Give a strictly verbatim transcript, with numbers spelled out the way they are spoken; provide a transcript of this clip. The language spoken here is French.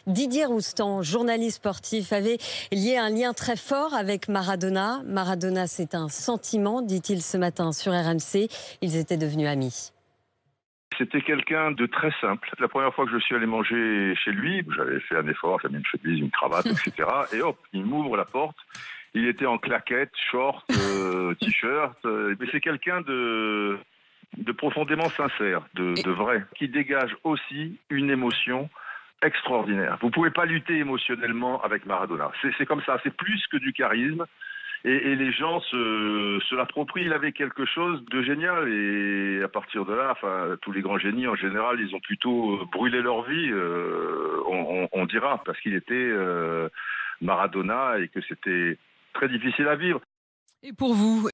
Didier Roustan, journaliste sportif, avait lié un lien très fort avec Maradona. Maradona, c'est un sentiment, dit-il ce matin sur R M C. Ils étaient devenus amis. C'était quelqu'un de très simple. La première fois que je suis allé manger chez lui, j'avais fait un effort, j'avais mis une chemise, une cravate, et cetera. Et hop, il m'ouvre la porte. Il était en claquettes, short, euh, t-shirt. Euh, mais c'est quelqu'un de, de profondément sincère, de, de vrai, qui dégage aussi une émotion extraordinaire. Vous pouvez pas lutter émotionnellement avec Maradona. C'est, c'est comme ça, c'est plus que du charisme. Et, et les gens se, se l'approprient. Il avait quelque chose de génial. Et à partir de là, enfin, tous les grands génies, en général, ils ont plutôt brûlé leur vie, euh, on, on, on dira, parce qu'il était euh, Maradona et que c'était très difficile à vivre. Et pour vous,